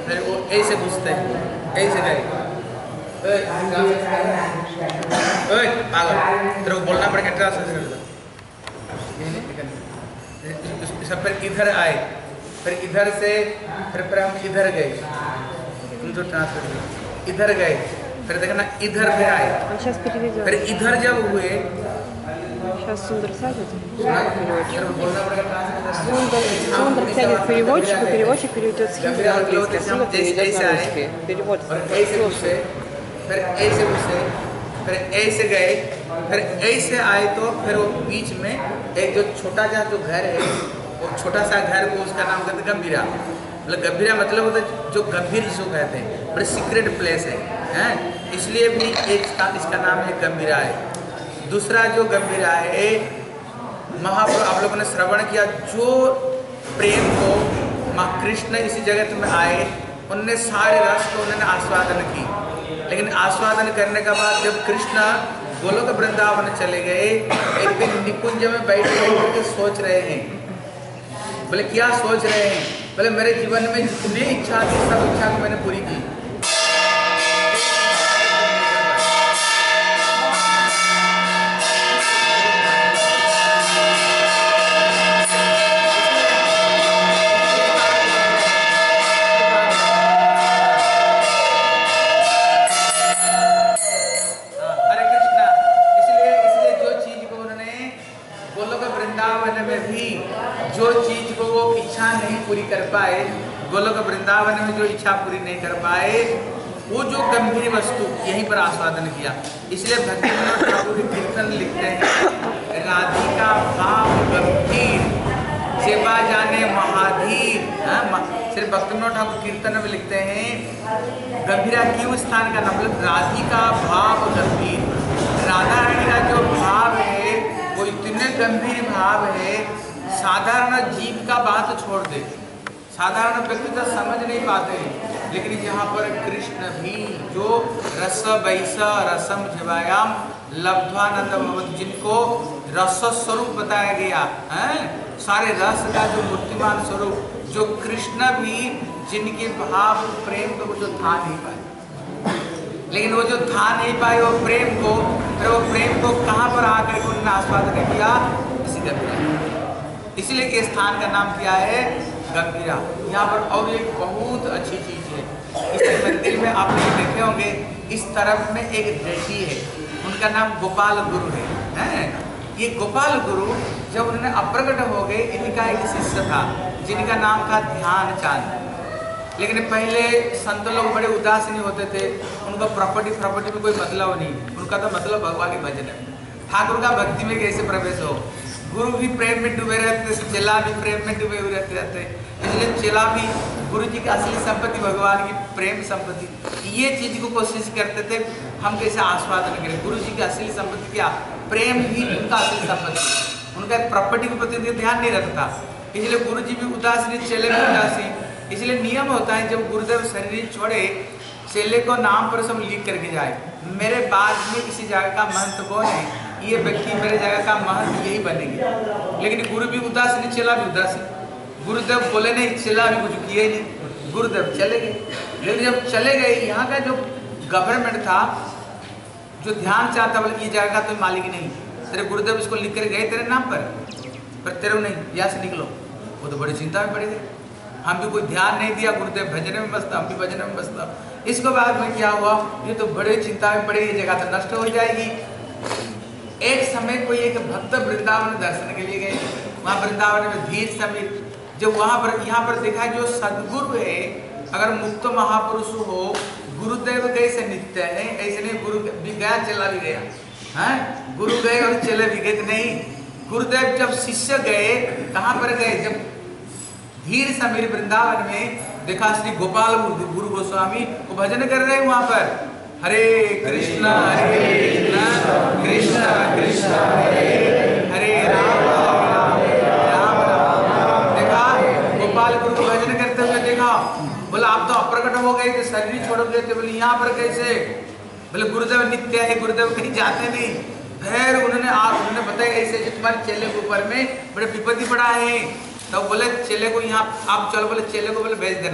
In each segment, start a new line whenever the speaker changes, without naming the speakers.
फिर वो ऐसे घुसते हैं, ऐसे गए, पागल तेरे को बोलना पड़ेगा ट्रांसलेशन। सब फिर इधर आए, फिर इधर से फिर हम इधर गए, तुम जो ट्रांसलेट इधर गए, फिर देखना इधर पे आए, फिर इधर जब हुए
Сейчас Сундр сядет.
Сундр
сядет переводчику, переводчик переведет с хинди на английский, а Сундр переведет на русский. Перевод.
फिर ऐसे घुसे, फिर ऐसे गए, फिर ऐसे आए तो फिर वो बीच में एक जो छोटा सा जो घर है, वो छोटा सा घर को उसका नाम कहते हैं गंभीरा। मतलब गंभीरा मतलब होता है जो गंभीर जिसको कहते हैं, बड़े सीक्रेट प्लेस है, इसलिए भी एक इसका नाम है गंभीरा है। दूसरा जो गंभीरा है, महाप्रभु आप लोगों ने श्रवण किया, जो प्रेम को माँ कृष्ण इसी जगत में आए, उनने सारे रस को उन्होंने आस्वादन की, लेकिन आस्वादन करने के बाद जब कृष्ण गोलोक वृंदावन चले गए, एक दिन निकुंज में बैठ के सोच रहे हैं। बोले क्या सोच रहे हैं? बोले मेरे जीवन में जितनी इच्छा थी सब इच्छा को मैंने पूरी की। गोलोक वृंदावन में जो इच्छा पूरी नहीं कर पाए, वो जो गंभीर वस्तु यहीं पर आस्वादन किया। इसलिए भक्ति विनोद ठाकुर कीर्तन लिखते हैं, राधिका भाव गंभीर सेवा जाने महाधीर। सिर्फ भक्ति विनोद ठाकुर कीर्तन में लिखते हैं गंभीरा क्यों स्थान का नाम, मतलब राधिका भाव गंभीर। राधा रानी का जो भाव है वो इतने गंभीर भाव है, साधारण जीव का बात छोड़ दे, साधारण व्यक्ति तो समझ नहीं पाते, लेकिन यहाँ पर कृष्ण भी जो रस वैस रसम जिवायाम लब्ध्वानंद भवति, जिनको रस स्वरूप बताया गया है, सारे रस का जो मूर्तिमान स्वरूप, जो कृष्ण भी जिनके भाव प्रेम को जो था नहीं पाए, लेकिन वो जो था नहीं पाए वो प्रेम को, फिर वो प्रेम को कहाँ पर आकर उन्होंने आस्वादन किया, इसी गंभीरा। इसलिए के स्थान का नाम क्या है, गंभीरा। यहाँ पर और एक बहुत अच्छी चीज है, इस मंदिर में आप लोग देखे होंगे, इस तरफ में एक डेटी है, उनका नाम गोपाल गुरु है। ये गोपाल गुरु जब उन्होंने अप्रकट हो गए, इनका एक शिष्य था जिनका नाम था ध्यान चांद। लेकिन पहले संत लोग बड़े उदासीन होते थे, उनका प्रॉपर्टी में कोई मतलब नहीं, उनका तो मतलब भगवान के भजन है, ठाकुर का भक्ति में कैसे प्रवेश हो। गुरु भी प्रेम में डूबे रहते, चेला भी प्रेम में डूबे हुए रहते, इसलिए चेला भी गुरु जी की असली संपत्ति भगवान की प्रेम संपत्ति, ये चीज को कोशिश करते थे हम कैसे आस्वादन करें। गुरु जी की असली संपत्ति क्या, प्रेम ही उनका असली संपत्ति, उनका प्रॉपर्टी के प्रति ध्यान नहीं रखता, इसलिए गुरु जी भी उदासीन, चेले भी उदासीन। इसलिए नियम होता है जब गुरुदेव शरीर छोड़े, चेले को नाम पर सब लिख करके जाए, मेरे बाद में इसी जगह का महंत कौन है, ये व्यक्ति मेरे जगह का महंत यही बनेंगे। लेकिन गुरु भी उदासीन, चेला भी उदासीन, गुरुदेव बोले नहीं, चेला भी कुछ किए नहीं, गुरुदेव चले गए। लेकिन जब चले गए, यहाँ का जो गवर्नमेंट था, जो ध्यान चाहता, बोले ये जगह का तो मालिक नहीं, तेरे गुरुदेव इसको लिख कर गए तेरे नाम पर तेरे नहीं, यहाँ से निकलो। वो तो बड़ी चिंता में पड़ गए, हम भी कोई ध्यान नहीं दिया, गुरुदेव भजन में मस्त, हम भी भजन में मस्त। इसके बाद में क्या हुआ, ये तो बड़े चिंता में पड़े, ये जगह तो नष्ट हो जाएगी। एक समय कोई एक भक्त वृंदावन दर्शन के लिए गए, वहाँ वृंदावन में धीर समीर, जब वहाँ पर यहाँ पर देखा जो सदगुरु है, अगर मुक्त महापुरुष हो, गुरुदेव कैसे नित्य है, ऐसे नहीं, गुरु भी गया चला भी गया, हैं गुरु गए और चले भी गए नहीं। गुरुदेव जब शिष्य गए, कहाँ पर गए, जब धीर समीर वृंदावन में देखा श्री गोपाल गुरु गोस्वामी वो भजन कर रहे हैं वहाँ पर, हरे कृष्णा कृष्ण कृष्ण हरे राम राम राम। देखा गोपाल गुरु को भजन करते हुए देखा, बोला आप तो अप्रकट हो गए थे, शरीर छोड़ गए थे, बोले यहाँ पर कैसे, बोले गुरुदेव नित्य है, गुरुदेव कहीं जाते नहीं। फिर उन्होंने बताया ऐसे तुम्हारे चेले के ऊपर में बड़े विपत्ति पड़ा है, तो बोले चेले को यहाँ आप चलो, बोले चेले को बोले भेज देना,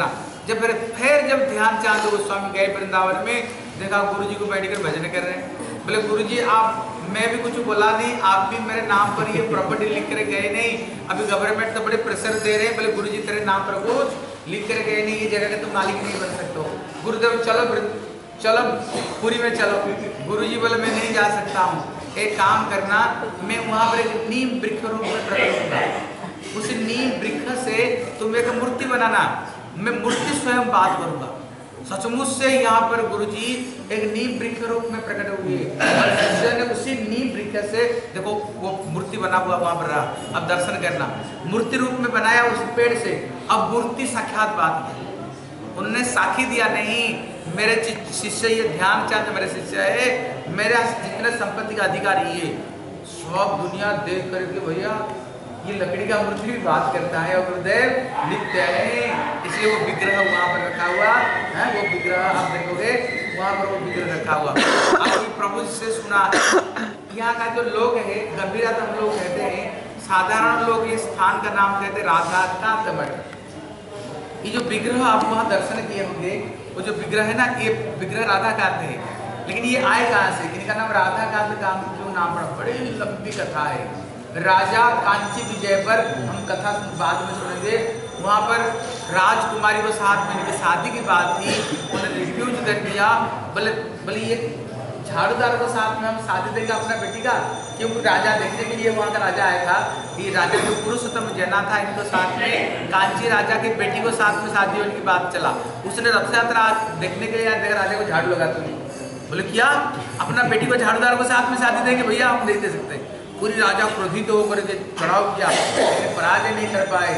जब ध्यानचंद गोस्वामी गए वृंदावन में, देखा गुरुजी को बैठकर भजन कर रहे हैं। बोले गुरुजी मैं भी कुछ बोला नहीं, आप भी मेरे नाम पर ये प्रॉपर्टी लिख कर गए नहीं, अभी गवर्नमेंट तो बड़े प्रेशर दे रहे हैं, बोले गुरुजी तेरे नाम पर कुछ लिख कर गए नहीं, ये जगह के तुम मालिक नहीं बन सकते हो। गुरुदेव चलो पूरी में चलो। गुरुजी बोले मैं नहीं जा सकता हूँ, एक काम करना, मैं वहाँ पर एक नीम वृक्ष रूप में प्रकट होगा, उस नीम वृक्ष से तुम एक मूर्ति बनाना, मैं मूर्ति स्वयं बात करूंगा। सचमुच से यहाँ पर गुरुजी एक नीम वृक्ष रूप में प्रकट हुए और शिष्य ने उसी नीम वृक्ष से, देखो वो मूर्ति बना हुआ वहां पर रहा, अब दर्शन करना, मूर्ति रूप में बनाया उस पेड़ से। अब मूर्ति साक्षात बात है, उन्होंने साक्षी दिया नहीं मेरे शिष्य, ये ध्यानचंद मेरे शिष्य है, मेरे जितने संपत्ति का अधिकारी ये सब दुनिया देख करके भैया ये लकड़ी का मूर्ति भी बात करता है और गुरुदेव नित्य है, इसलिए वो विग्रह वहाँ पर रखा हुआ है। वो विग्रह आप देखोगे वहाँ पर वो विग्रह रखा हुआ। अब प्रभु से सुना, यहाँ का जो लोग है गंभीरतम लोग कहते हैं, साधारण लोग ये स्थान का नाम कहते हैं राधा कांत मठ। ये जो विग्रह आप वहाँ दर्शन किए होंगे, वो जो विग्रह है ना, ये विग्रह राधा कांत है, लेकिन ये आए कहाँ से? इनका नाम राधा कांत क्यों नाम पड़ा? बड़ी लंबी कथा है। राजा कांची विजय पर हम कथा बाद में सुनेंगे। वहाँ पर राजकुमारी को साथ में इनकी शादी की बात थी, उन्होंने रिफ्यूज कर दिया, बोले ये झाड़ूदार को साथ में हम शादी देंगे अपना बेटी का, क्योंकि राजा देखने के लिए वहाँ का राजा आया था। ये राजा जो पुरुषोत्तम जना था, इनको साथ में कांची राजा की बेटी को साथ में शादी होने की बात चला। उसने रथ यात्रा देखने के लिए आया, देखा राजा को झाड़ू लगा तुमने, बोले क्या अपना बेटी को झाड़ूदार को साथ में शादी देंगे? भैया हम नहीं दे सकते। पूरी राजा क्रोधित होकर के चढ़ाव किया, लेकिन पराजय नहीं कर पाए।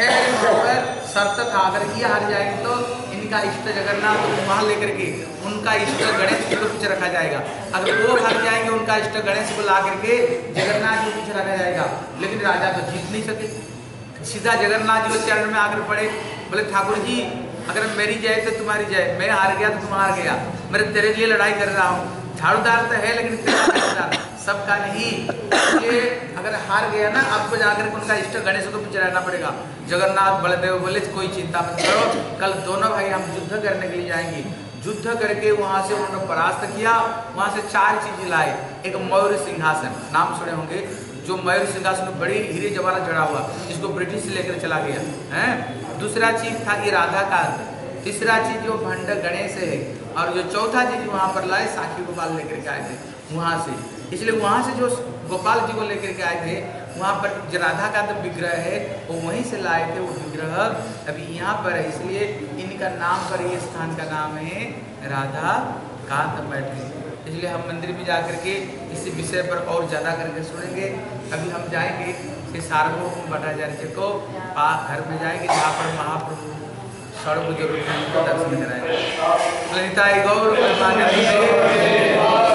फिर शर्त था, अगर ये हार जाएंगे तो इनका इष्ट जगन्नाथ को वहाँ लेकर के उनका इष्ट गणेश जी को पीछे रखा जाएगा, अगर वो हार जाएंगे उनका इष्ट गणेश को ला करके जगन्नाथ जी को पीछे रखा जाएगा। लेकिन राजा तो जीत नहीं सके, सीधा जगन्नाथ जी के चरण में आकर पड़े, बोले ठाकुर जी अगर मेरी जय तो तुम्हारी जय, मैं हार गया तो तुम हार गया, मैं तेरे लिए लड़ाई कर रहा हूँ। झाड़ूदार तो है लेकिन तेरा झाड़ूदार सबका नहीं, इसलिए अगर हार गया ना आपको जाकर उनका इष्ट गणेश को पीछे रहना पड़ेगा। जगन्नाथ बलदेव बोले कोई चिंता मत करो, कल दोनों भाई हम युद्ध करने के लिए जाएंगे। युद्ध करके वहाँ से उन्होंने परास्त किया। वहाँ से 4 चीजें लाए। एक मयूर सिंहासन, नाम सुने होंगे, जो मयूर सिंहासन बड़ी हीरे जवाहरात जड़ा हुआ, जिसको ब्रिटिश लेकर चला गया है। दूसरा चीज था ये राधा कांत, तीसरा चीज जो भंड गणेश है, और जो चौथा चीज वहाँ पर लाए साखी गोपाल लेकर के आए थे वहाँ से। इसलिए वहाँ से जो गोपाल जी को लेकर के आए थे, वहाँ पर जो राधा कांत विग्रह है वो वहीं से लाए थे। वो विग्रह अभी यहाँ पर है, इसलिए इनका नाम पर ये स्थान का नाम है राधा कांत मठ। इसलिए हम मंदिर में जाकर के इसी विषय पर और ज़्यादा करके सुनेंगे। अभी हम जाएंगे श्री सार्वभौम भट्टाचार्य को घर में जाएंगे, जहाँ पर महाप्रभु सर्वजरूरी दर्शन कराएंगे। ललिताई गौर